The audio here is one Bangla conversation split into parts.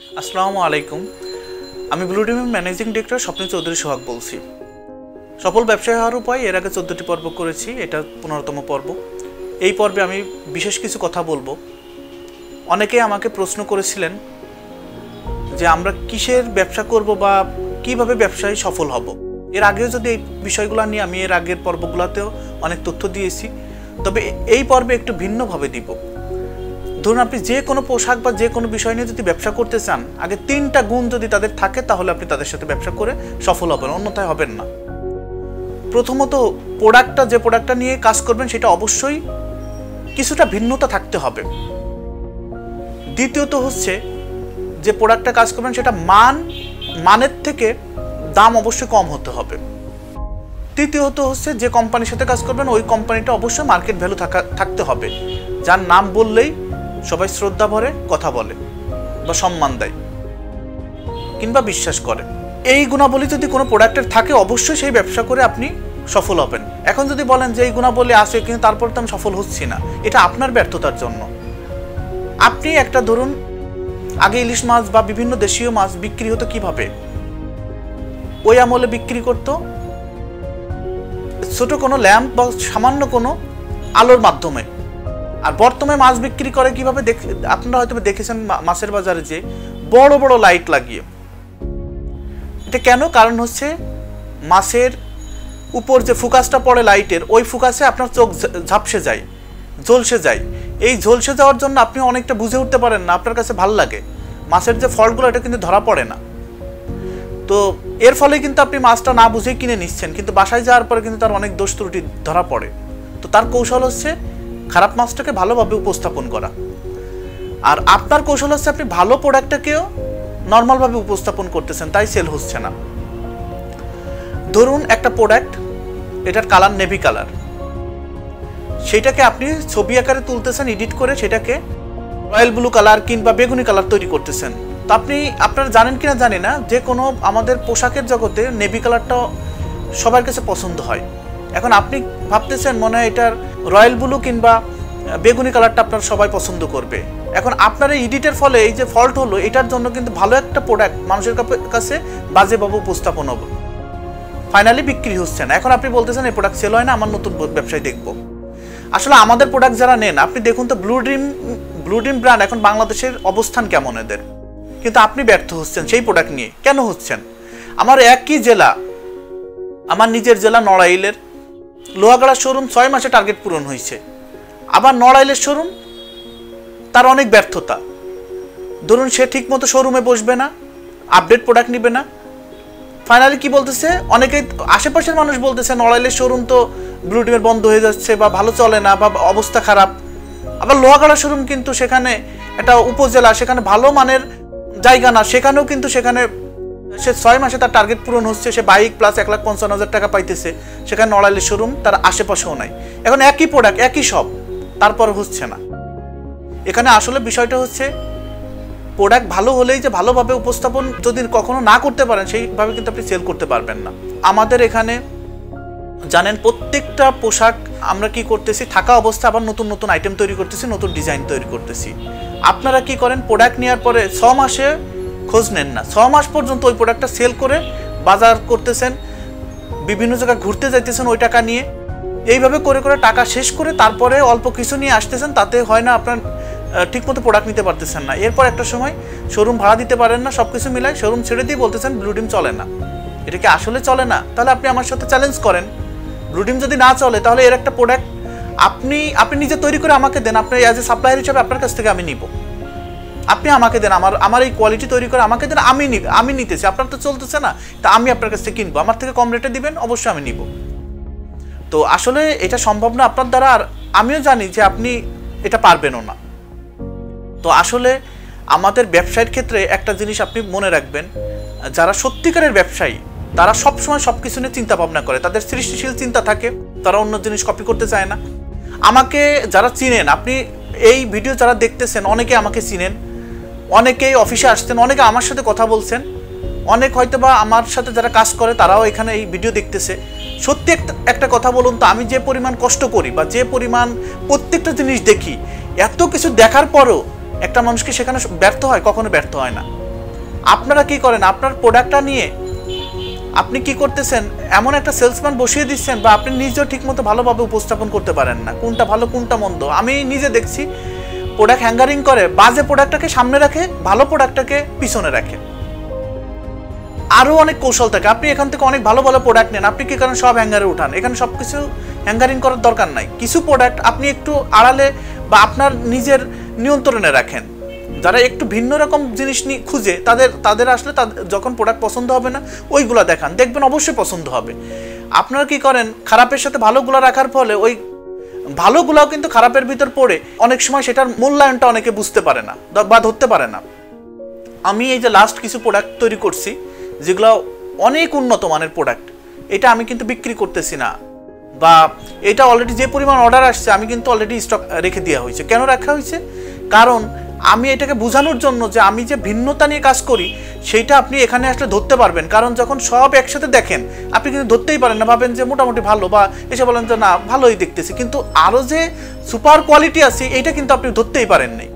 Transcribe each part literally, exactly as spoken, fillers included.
আসসালামু আলাইকুম। আমি ব্লুডিমের ম্যানেজিং ডিরেক্টর স্বপ্ন চৌধুরী সোহাগ বলছি। সফল ব্যবসায়ী হওয়ার উপায় এর আগে চোদ্দটি পর্ব করেছি, এটা পনেরোতম পর্ব। এই পর্বে আমি বিশেষ কিছু কথা বলবো। অনেকেই আমাকে প্রশ্ন করেছিলেন যে আমরা কিসের ব্যবসা করব বা কিভাবে ব্যবসায় সফল হব। এর আগেও যদি এই বিষয়গুলো নিয়ে আমি এর আগের পর্বগুলোতেও অনেক তথ্য দিয়েছি, তবে এই পর্বে একটু ভিন্নভাবে দিব। ধরুন আপনি যে কোনো পোশাক বা যে কোনো বিষয় নিয়ে যদি ব্যবসা করতে চান, আগে তিনটা গুণ যদি তাদের থাকে তাহলে আপনি তাদের সাথে ব্যবসা করে সফল হবেন, অন্যথায় হবেন না। প্রথমত, প্রোডাক্টটা যে প্রোডাক্টটা নিয়ে কাজ করবেন সেটা অবশ্যই কিছুটা ভিন্নতা থাকতে হবে। দ্বিতীয়ত হচ্ছে যে প্রোডাক্টটা কাজ করবেন সেটা মান মানের থেকে দাম অবশ্যই কম হতে হবে। তৃতীয়ত হচ্ছে যে কোম্পানির সাথে কাজ করবেন ওই কোম্পানিটা অবশ্যই মার্কেট ভ্যালু থাকা থাকতে হবে, যার নাম বললেই সবাই শ্রদ্ধা ভরে কথা বলে বা সম্মান দেয় কিংবা বিশ্বাস করে। এই গুণাবলী যদি কোনো প্রোডাক্টের থাকে অবশ্যই সেই ব্যবসা করে আপনি সফল হবেন। এখন যদি বলেন যে এই গুণাবলী আছে কিন্তু তারপর তো আমি সফল হচ্ছি না, এটা আপনার ব্যর্থতার জন্য। আপনি একটা ধরুন আগে ইলিশ মাছ বা বিভিন্ন দেশীয় মাছ বিক্রি হতো কিভাবে? ওই আমলে বিক্রি করতো ছোট কোনো ল্যাম্প বা সামান্য কোনো আলোর মাধ্যমে। আর বর্তমানে মাছ বিক্রি করে কিভাবে? আপনারা হয়তো দেখেছেন মাছের বাজারে যে বড় বড় লাইট লাগিয়ে। এটা কেন? কারণ হচ্ছে মাছের উপর যে ফোকাসটা পড়ে লাইটের, ওই ফোকাসে আপনার চোখ ঝাপসে যায়, ঝলসে যায়। এই ঝলসে যাওয়ার জন্য আপনি অনেকটা বুঝে উঠতে পারেন না, আপনার কাছে ভাল লাগে। মাছের যে ফল্টগুলো এটা কিন্তু ধরা পড়ে না। তো এর ফলে কিন্তু আপনি মাছটা না বুঝে কিনে নিচ্ছেন, কিন্তু বাসায় যাওয়ার পরে কিন্তু তার অনেক দোষ ত্রুটি ধরা পড়ে। তো তার কৌশল হচ্ছে খারাপ মাছটাকে ভালোভাবে উপস্থাপন করা। আর আপনার কৌশল হচ্ছে আপনি ভালো প্রোডাক্টটাকেও নর্মালভাবে উপস্থাপন করতেছেন, তাই সেল হচ্ছে না। ধরুন একটা প্রোডাক্ট, এটার কালার নেভি কালার, সেটাকে আপনি ছবি আকারে তুলতেছেন, এডিট করে সেটাকে রয়্যাল ব্লু কালার কিংবা বেগুনি কালার তৈরি করতেছেন। তো আপনি আপনারা জানেন কিনা জানি না, যে কোনো আমাদের পোশাকের জগতে নেভি কালারটা সবার কাছে পছন্দ হয়। এখন আপনি ভাবতেছেন মনে হয় এটার রয়্যাল ব্লু কিংবা বেগুনি কালারটা আপনার সবাই পছন্দ করবে। এখন আপনার এই এডিটের ফলে এই যে ফল্ট হলো, এটার জন্য কিন্তু ভালো একটা প্রোডাক্ট মানুষের কাছে বাজেভাবে উপস্থাপন হবে, ফাইনালি বিক্রি হচ্ছে না। এখন আপনি বলতেছেন এই প্রোডাক্ট সেল হয় না, আমার নতুন ব্যবসায় দেখবো। আসলে আমাদের প্রোডাক্ট যারা নেন, আপনি দেখুন তো blue dream blue dream brand এখন বাংলাদেশের অবস্থান কেমন এদের, কিন্তু আপনি ব্যর্থ হচ্ছেন সেই প্রোডাক্ট নিয়ে। কেন হচ্ছেন? আমার একই জেলা, আমার নিজের জেলা নড়াইলের লোহাগাড়া শোরুম ছয় মাসে টার্গেট পূরণ হয়েছে, আবার নড়াইলের শোরুম তার অনেক ব্যর্থতা। ধরুন সে ঠিক মতো শোরুমে বসবে না, আপডেট প্রোডাক্ট নিবে না। ফাইনালি কি বলতেছে, অনেকেই আশেপাশের মানুষ বলতেছে নড়াইলের শোরুম তো ব্লু ড্রিমের বন্ধ হয়ে যাচ্ছে বা ভালো চলে না বা অবস্থা খারাপ। আবার লোহাগাড়া শোরুম কিন্তু সেখানে একটা উপজেলা, সেখানে ভালো মানের জায়গা না, সেখানেও কিন্তু সেখানে সে ছয় মাসে তার টার্গেট পূরণ হচ্ছে, সে বাইক প্লাস এক লাখ পঞ্চান্ন হাজার টাকা পাইতেছে। সেখানে নড়াইলের শোরুম তার আশেপাশেও নাই। এখন একই প্রোডাক্ট একই সব, তারপর হচ্ছে না। এখানে আসলে বিষয়টা হচ্ছে প্রোডাক্ট ভালো হলেই যে ভালোভাবে উপস্থাপন যদি কখনো না করতে পারেন, সেইভাবে কিন্তু আপনি সেল করতে পারবেন না। আমাদের এখানে জানেন প্রত্যেকটা পোশাক আমরা কি করতেছি, থাকা অবস্থা আবার নতুন নতুন আইটেম তৈরি করতেছি, নতুন ডিজাইন তৈরি করতেছি। আপনারা কি করেন, প্রোডাক্ট নেওয়ার পরে ছ মাসে খোঁজ নেন না, ছ মাস পর্যন্ত ওই প্রোডাক্টটা সেল করে বাজার করতেছেন, বিভিন্ন জায়গায় ঘুরতে যাইতেছেন ওই টাকা নিয়ে। এইভাবে করে করে টাকা শেষ করে তারপরে অল্প কিছু নিয়ে আসতেছেন, তাতে হয় না আপনার ঠিকমতো প্রোডাক্ট নিতে পারতেছেন না। এরপর একটা সময় শোরুম ভাড়া দিতে পারেন না, সব কিছু মিলাই শোরুম ছেড়ে দিয়ে বলতেছেন ব্লু ড্রিম চলে না। এটা কি আসলে চলে না? তাহলে আপনি আমার সাথে চ্যালেঞ্জ করেন, ব্লু ড্রিম যদি না চলে তাহলে এর একটা প্রোডাক্ট আপনি আপনি নিজে তৈরি করে আমাকে দেন, আপনি অ্যাজ এ সাপ্লায়ার হিসাবে আপনার কাছ থেকে আমি নিব। আপনি আমাকে দেন, আমার আমার এই কোয়ালিটি তৈরি করে আমাকে দেন, আমি নিব, আমি নিতেছি, আপনার তো চলতেছে না, তা আমি আপনার কাছ থেকে কিনবো, আমার থেকে কম রেটে দিবেন, অবশ্যই আমি নিব। তো আসলে এটা সম্ভব না আপনার দ্বারা, আর আমিও জানি যে আপনি এটা পারবেনও না। তো আসলে আমাদের ব্যবসায়ের ক্ষেত্রে একটা জিনিস আপনি মনে রাখবেন, যারা সত্যিকারের ব্যবসায়ী তারা সবসময় সব কিছু নিয়ে চিন্তা ভাবনা করে, তাদের সৃষ্টিশীল চিন্তা থাকে, তারা অন্য জিনিস কপি করতে চায় না। আমাকে যারা চিনেন, আপনি এই ভিডিও যারা দেখতেছেন অনেকে আমাকে চিনেন, অনেকেই অফিসে আসছেন, অনেকে আমার সাথে কথা বলছেন, অনেক হয়তো বা আমার সাথে যারা কাজ করে তারাও এখানে এই ভিডিও দেখতেছে। সত্যি একটা একটা কথা বলুন তো, আমি যে পরিমাণ কষ্ট করি বা যে পরিমাণ প্রত্যেকটা জিনিস দেখি, এত কিছু দেখার পরও একটা মানুষকে সেখানে ব্যর্থ হয়? কখনো ব্যর্থ হয় না। আপনারা কি করেন, আপনার প্রোডাক্টটা নিয়ে আপনি কি করতেছেন, এমন একটা সেলসম্যান বসিয়ে দিচ্ছেন বা আপনি নিজেও ঠিকমতো ভালোভাবে উপস্থাপন করতে পারেন না, কোনটা ভালো কোনটা মন্দ। আমি নিজে দেখছি প্রোডাক্ট হ্যাঙ্গারিং করে, বাজে প্রোডাক্টটাকে সামনে রাখে, ভালো প্রোডাক্টটাকে পিছনে রাখে। আরও অনেক কৌশল থাকে। আপনি এখান থেকে অনেক ভালো ভালো প্রোডাক্ট নেন, আপনি কি কারণ সব হ্যাঙ্গারে উঠান, এখানে সব কিছু হ্যাঙ্গারিং করার দরকার নাই। কিছু প্রোডাক্ট আপনি একটু আড়ালে বা আপনার নিজের নিয়ন্ত্রণে রাখেন। যারা একটু ভিন্ন রকম জিনিস নিয়ে খুঁজে তাদের তাদের আসলে তাদের যখন প্রোডাক্ট পছন্দ হবে না ওইগুলো দেখান, দেখবেন অবশ্যই পছন্দ হবে। আপনারা কি করেন, খারাপের সাথে ভালোগুলো রাখার ফলে ওই ভালোগুলাও কিন্তু খারাপের ভিতর পড়ে অনেক সময় সেটার মূল্যায়নটা অনেকে বুঝতে পারে না বা ধরতে পারে না। আমি এই যে লাস্ট কিছু প্রোডাক্ট তৈরি করছি যেগুলো অনেক উন্নত মানের প্রোডাক্ট, এটা আমি কিন্তু বিক্রি করতেছি না, বা এটা অলরেডি যে পরিমাণ অর্ডার আসছে আমি কিন্তু অলরেডি স্টক রেখে দেওয়া হয়েছে। কেন রাখা হয়েছে? কারণ আমি এটাকে বোঝানোর জন্য যে আমি যে ভিন্নতা নিয়ে কাজ করি সেইটা আপনি এখানে আসলে ধরতে পারবেন। কারণ যখন সব একসাথে দেখেন আপনি কিন্তু ধরতেই পারেন না, ভাবেন যে মোটামুটি ভালো, বা এসে বলেন যে না ভালোই দেখতেছি, কিন্তু আরও যে সুপার কোয়ালিটি আছে এইটা কিন্তু আপনি ধরতেই পারেন নাই।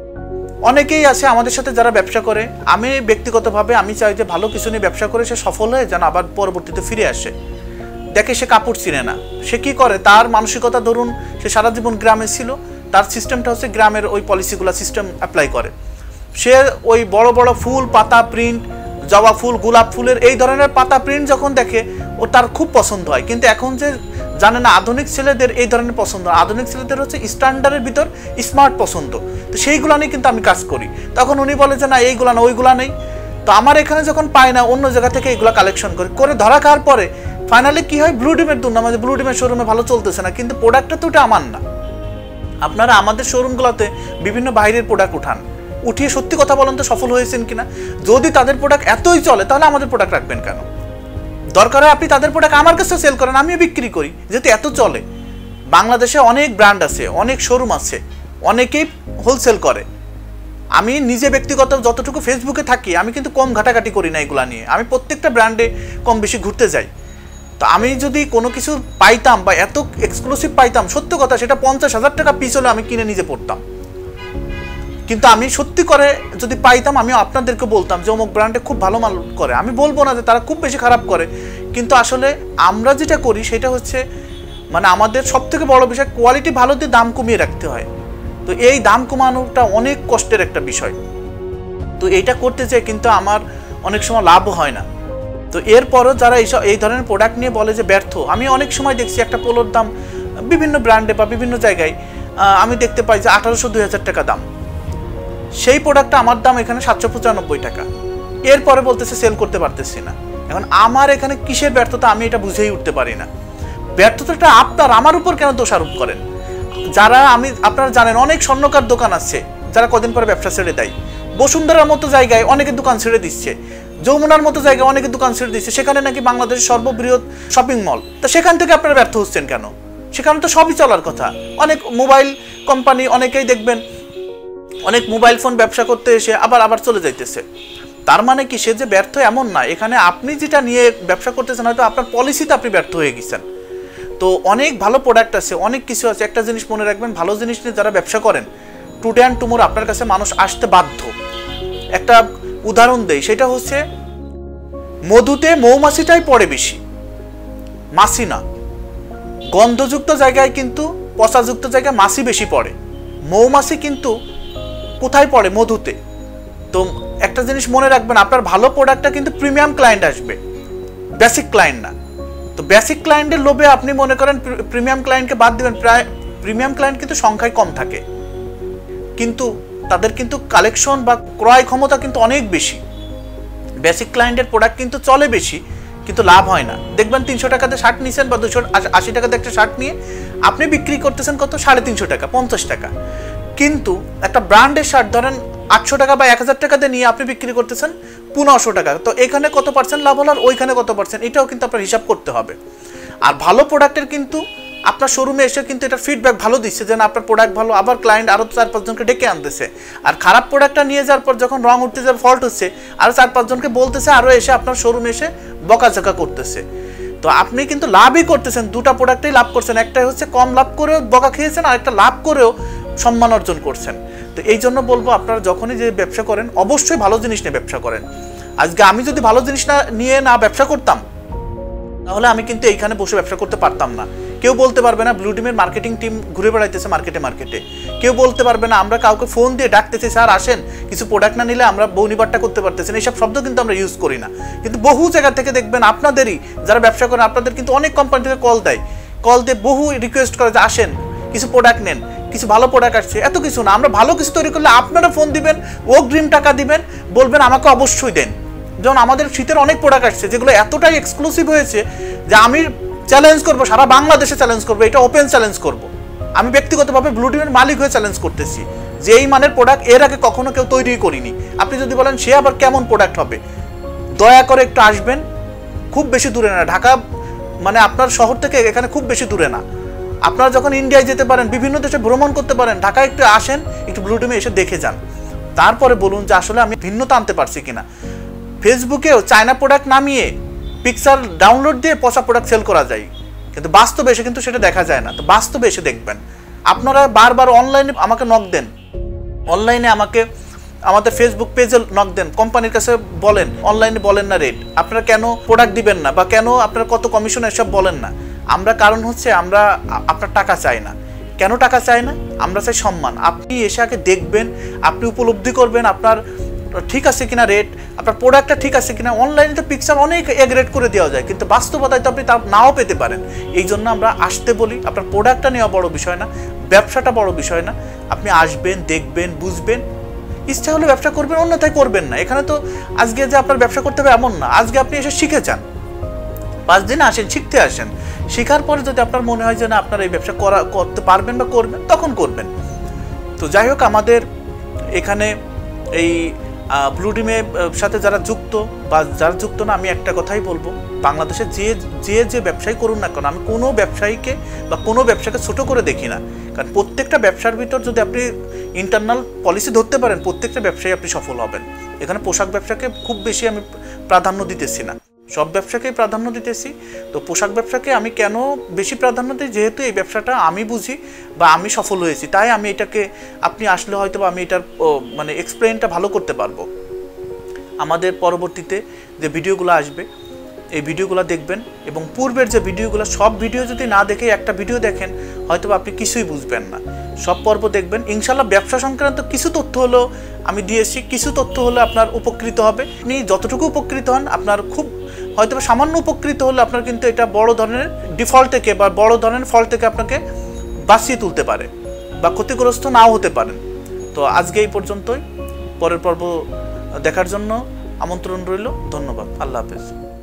অনেকেই আছে আমাদের সাথে যারা ব্যবসা করে, আমি ব্যক্তিগতভাবে আমি চাই যে ভালো কিছু নিয়ে ব্যবসা করে সে সফল হয়ে যেন আবার পরবর্তীতে ফিরে আসে। দেখে সে কাপড় চিনে না, সে কি করে, তার মানসিকতা ধরুন সে সারা জীবন গ্রামে ছিল, তার সিস্টেমটা হচ্ছে গ্রামের ওই পলিসিগুলো সিস্টেম অ্যাপ্লাই করে। সে ওই বড় বড় ফুল, পাতা প্রিন্ট, জবা ফুল, গোলাপ ফুলের এই ধরনের পাতা প্রিন্ট যখন দেখে ও তার খুব পছন্দ হয়। কিন্তু এখন যে জানে না আধুনিক ছেলেদের এই ধরনের পছন্দ, আধুনিক ছেলেদের হচ্ছে স্ট্যান্ডার্ডের ভিতর স্মার্ট পছন্দ, তো সেইগুলো নিয়ে কিন্তু আমি কাজ করি। তখন উনি বলে যে না এইগুলা না ওইগুলা নেই, তো আমার এখানে যখন পায় না অন্য জায়গা থেকে এগুলো কালেকশন করে করে ধরা খাওয়ার পরে ফাইনালি কি হয়, ব্লু ডিমের দুর্নাম, ব্লু ডিমের শোরুমে ভালো চলতেছে না, কিন্তু প্রোডাক্টটা তো ওটা আমার না। আপনারা আমাদের শোরুমগুলোতে বিভিন্ন বাইরের প্রোডাক্ট উঠান, উঠিয়ে সত্যি কথা বলেন তো সফল হয়েছেন কিনা। যদি তাদের প্রোডাক্ট এতই চলে তাহলে আমাদের প্রোডাক্ট রাখবেন কেন? দরকার হয় আপনি তাদের প্রোডাক্ট আমার কাছে সেল করেন, আমিও বিক্রি করি, যেহেতু এত চলে। বাংলাদেশে অনেক ব্র্যান্ড আছে, অনেক শোরুম আছে, অনেকেই হোলসেল করে। আমি নিজে ব্যক্তিগত যতটুকু ফেসবুকে থাকি আমি কিন্তু কম ঘাটাঘাটি করি না এগুলা নিয়ে, আমি প্রত্যেকটা ব্র্যান্ডে কম বেশি ঘুরতে যাই। তো আমি যদি কোনো কিছু পাইতাম বা এত এক্সক্লুসিভ পাইতাম, সত্য কথা সেটা পঞ্চাশ হাজার টাকা পিস হলে আমি কিনে নিজে পড়তাম। কিন্তু আমি সত্যি করে যদি পাইতাম আমি আপনাদেরকে বলতাম যে অমুক ব্র্যান্ডে খুব ভালো মাল করে। আমি বলবো না যে তারা খুব বেশি খারাপ করে, কিন্তু আসলে আমরা যেটা করি সেটা হচ্ছে মানে আমাদের সব থেকে বড় বিষয় কোয়ালিটি ভালো দিয়ে দাম কমিয়ে রাখতে হয়। তো এই দাম কমানোটা অনেক কষ্টের একটা বিষয়, তো এইটা করতে চাই কিন্তু আমার অনেক সময় লাভও হয় না। তো এরপরও যারা এইসব এই ধরনের প্রোডাক্ট নিয়ে বলে যে ব্যর্থ, আমি অনেক সময় দেখছি একটা পোলোর দাম বিভিন্ন ব্র্যান্ডে বা বিভিন্ন জায়গায় আমি দেখতে পাই যে আঠারোশো দুই হাজার টাকা দাম, সেই প্রোডাক্টটা আমার দাম এখানে সাতশো পঁচানব্বই টাকা, এরপরে বলতেছে সেল করতে পারতেছি না। এখন আমার এখানে কিসের ব্যর্থতা আমি এটা বুঝেই উঠতে পারি না। ব্যর্থতাটা আপনার আমার উপর কেন দোষারোপ করেন? যারা আমি আপনারা জানেন অনেক স্বর্ণকার দোকান আছে যারা কদিন পরে ব্যবসা ছেড়ে দেয়, বসুন্ধরার মতো জায়গায় অনেকে দোকান ছেড়ে দিচ্ছে, যমুনার মতো জায়গায় অনেকে দোকান ছেড়ে দিচ্ছে, সেখানে নাকি বাংলাদেশের সর্ববৃহৎ শপিং মল, তা সেখান থেকে আপনারা ব্যর্থ হচ্ছেন কেন? সেখানে তো সবই চলার কথা। অনেক মোবাইল কোম্পানি অনেকেই দেখবেন অনেক মোবাইল ফোন ব্যবসা করতে এসে আবার আবার চলে যাইতেছে। তার মানে কি সে যে ব্যর্থ এমন না, এখানে আপনি যেটা নিয়ে ব্যবসা করতেছেন হয়তো আপনার পলিসিতে আপনি ব্যর্থ হয়ে গেছেন। তো অনেক ভালো প্রোডাক্ট আছে, অনেক কিছু আছে। একটা জিনিস মনে রাখবেন, ভালো জিনিস নিয়ে যারা ব্যবসা করেন টুডে অ্যান্ড টুমোর আপনার কাছে মানুষ আসতে বাধ্য। একটা উদাহরণ দেই, সেটা হচ্ছে মধুতে মৌমাছিটাই পড়ে বেশি, মাছি না। গন্ধযুক্ত জায়গায় কিন্তু পচাযুক্ত জায়গায় মাছি বেশি পড়ে, মৌমাছি কিন্তু কোথায় পড়ে? মধুতে। তো একটা জিনিস মনে রাখবেন, আপনার ভালো প্রোডাক্টটা কিন্তু প্রিমিয়াম ক্লায়েন্ট আসবে, বেসিক ক্লায়েন্ট না। তো বেসিক ক্লায়েন্টের লোভে আপনি মনে করেন প্রিমিয়াম ক্লায়েন্টকে বাদ দিবেন, প্রায় প্রিমিয়াম ক্লায়েন্ট কিন্তু সংখ্যায় কম থাকে, কিন্তু তাদের কিন্তু কালেকশন বা ক্রয় ক্ষমতা কিন্তু অনেক বেশি। বেসিক ক্লায়েন্টের প্রোডাক্ট কিন্তু চলে বেশি কিন্তু লাভ হয় না। দেখবেন তিনশো টাকাতে শার্ট নিয়েছেন বা দুশো আশি টাকাতে একটা শার্ট নিয়ে আপনি বিক্রি করতেছেন কত? সাড়ে তিনশো টাকা, পঞ্চাশ টাকা। কিন্তু একটা ব্র্যান্ডের শার্ট ধরেন আটশো টাকা বা এক হাজার টাকাতে নিয়ে আপনি বিক্রি করতেছেন পনেরোশো টাকা, তো এখানে কত পার্সেন্ট লাভ হলো আর ওইখানে কত পার্সেন্ট, এটাও কিন্তু আপনার হিসাব করতে হবে। আর ভালো প্রোডাক্টের কিন্তু আপনার শোরুমে এসে কিন্তু এটা ফিডব্যাক ভালো দিচ্ছে যে না আপনার প্রোডাক্ট ভালো, আবার ক্লায়েন্ট আরও চার পাঁচজনকে ডেকে আনতেছে। আর খারাপ প্রোডাক্টটা নিয়ে যাওয়ার পর যখন রং উঠতে যাবে, ফল্ট হচ্ছে, আরও চার পাঁচজনকে বলতেছে, আরও এসে আপনার শোরুমে এসে বকাঝকা করতেছে। তো আপনি কিন্তু লাভই করতেছেন, দুটা প্রোডাক্টেই লাভ করছেন। একটা হচ্ছে কম লাভ করেও বকা খেয়েছেন, আর একটা লাভ করেও সম্মান অর্জন করছেন। তো এই জন্য বলবো আপনারা যখনই যে ব্যবসা করেন অবশ্যই ভালো জিনিস নিয়ে ব্যবসা করেন। আজকে আমি যদি ভালো জিনিস না নিয়ে না ব্যবসা করতাম তাহলে আমি কিন্তু এইখানে বসে ব্যবসা করতে পারতাম না। কেউ বলতে পারবে না ব্লু টিমের মার্কেটিং টিম ঘুরে বেড়াইতেছে মার্কেটে মার্কেটে। কেউ বলতে পারবে না আমরা কাউকে ফোন দিয়ে ডাকতেছি স্যার আসেন কিছু প্রোডাক্ট না নিলে আমরা বউনিবারটা করতে পারতেছি না, এইসব শব্দ কিন্তু আমরা ইউজ করি না। কিন্তু বহু জায়গা থেকে দেখবেন আপনাদেরই যারা ব্যবসা করেন আপনাদের কিন্তু অনেক কোম্পানি থেকে কল দেয়, কল দিয়ে বহু রিকোয়েস্ট করে যে আসেন কিছু প্রোডাক্ট নেন, কিছু ভালো প্রোডাক্ট আসছে। এত কিছু না, আমরা ভালো কিছু তৈরি করলে আপনারা ফোন দিবেন, অগ্রিম টাকা দিবেন, বলবেন আমাকে অবশ্যই দেন। যেমন আমাদের শীতের অনেক প্রোডাক্ট আসছে যেগুলো এতটাই এক্সক্লুসিভ হয়েছে যে আমি চ্যালেঞ্জ করবো, সারা বাংলাদেশে চ্যালেঞ্জ করবো, এটা ওপেন চ্যালেঞ্জ করবো। আমি ব্যক্তিগতভাবে ব্লু টিমের মালিক হয়ে চ্যালেঞ্জ করতেছি যে এই মানের প্রোডাক্ট এর আগে কখনো কেউ তৈরি করিনি। আপনি যদি বলেন সে আবার কেমন প্রোডাক্ট হবে, দয়া করে একটু আসবেন, খুব বেশি দূরে না, ঢাকা মানে আপনার শহর থেকে এখানে খুব বেশি দূরে না। আপনারা যখন ইন্ডিয়ায় যেতে পারেন, বিভিন্ন দেশে ভ্রমণ করতে পারেন, ঢাকায় একটু আসেন, একটু ব্লু টিমে এসে দেখে যান, তারপরে বলুন যে আসলে আমি ভিন্নতা আনতে পারছি কিনা। ফেসবুকেও চায়না প্রোডাক্ট নামিয়ে পিকচার ডাউনলোড দিয়ে পচা প্রোডাক্ট সেল করা যায়, কিন্তু বাস্তবে এসে কিন্তু সেটা দেখা যায় না। তো বাস্তবে এসে দেখবেন। আপনারা বারবার অনলাইনে আমাকে নক দেন, অনলাইনে আমাকে আমাদের ফেসবুক পেজে নক দেন, কোম্পানির কাছে বলেন, অনলাইনে বলেন না রেট, আপনারা কেন প্রোডাক্ট দিবেন না বা কেন আপনারা কত কমিশন এসব বলেন না। আমরা কারণ হচ্ছে আমরা আপনার টাকা চাই না। কেন টাকা চাই না? আমরা চাই সম্মান। আপনি এসে আগে দেখবেন, আপনি উপলব্ধি করবেন আপনার ঠিক আছে কিনা রেট, আপনার প্রোডাক্টটা ঠিক আছে কিনা। অনলাইনে তো পিকচার অনেক এগ্রেড করে দেওয়া যায়, কিন্তু বাস্তবতায় তো আপনি তা নাও পেতে পারেন। এই জন্য আমরা আসতে বলি। আপনার প্রোডাক্টটা নেওয়া বড় বিষয় না, ব্যবসাটা বড় বিষয় না। আপনি আসবেন, দেখবেন, বুঝবেন, ইচ্ছা হলে ব্যবসা করবেন, অন্যথায় করবেন না। এখানে তো আজকে যে আপনার ব্যবসা করতে হবে এমন না। আজকে আপনি এসে শিখে যান, পাঁচ দিন আসেন, শিখতে আসেন। শেখার পরে যদি আপনার মনে হয় যে না আপনার এই ব্যবসা করা করতে পারবেন বা করবেন, তখন করবেন। তো যাই হোক, আমাদের এখানে এই ব্লু টিমের সাথে যারা যুক্ত বা যারা যুক্ত না, আমি একটা কথাই বলবো, বাংলাদেশে যে যে যে ব্যবসায়ী করুন না কেন, আমি কোনো ব্যবসায়ীকে বা কোনো ব্যবসাকে ছোট করে দেখি না। কারণ প্রত্যেকটা ব্যবসার ভিতর যদি আপনি ইন্টারনাল পলিসি ধরতে পারেন, প্রত্যেকটা ব্যবসায়ী আপনি সফল হবেন। এখানে পোশাক ব্যবসাকে খুব বেশি আমি প্রাধান্য দিতেছি না, সব ব্যবসাকেই প্রাধান্য দিতেছি। তো পোশাক ব্যবসাকে আমি কেন বেশি প্রাধান্য দিই? যেহেতু এই ব্যবসাটা আমি বুঝি বা আমি সফল হয়েছি, তাই আমি এটাকে, আপনি আসলে হয়তো বা আমি এটার মানে এক্সপ্লেনটা ভালো করতে পারবো। আমাদের পরবর্তীতে যে ভিডিওগুলো আসবে এই ভিডিওগুলো দেখবেন, এবং পূর্বের যে ভিডিওগুলো, সব ভিডিও যদি না দেখে একটা ভিডিও দেখেন হয়তো আপনি কিছুই বুঝবেন না। সব পর্ব দেখবেন, ইনশাল্লাহ ব্যবসা সংক্রান্ত কিছু তথ্য হলো আমি দিয়েছি, কিছু তথ্য হলে আপনার উপকৃত হবে। আপনি যতটুকু উপকৃত হন, আপনার খুব হয়তো সামান্য উপকৃত হলে আপনার কিন্তু এটা বড় ধরনের ডিফল্ট থেকে বা বড় ধরনের ফল থেকে আপনাকে বাঁচিয়ে তুলতে পারে বা ক্ষতিগ্রস্ত নাও হতে পারেন। তো আজকে এই পর্যন্তই, পরের পর্ব দেখার জন্য আমন্ত্রণ রইল। ধন্যবাদ। আল্লাহ হাফেজ।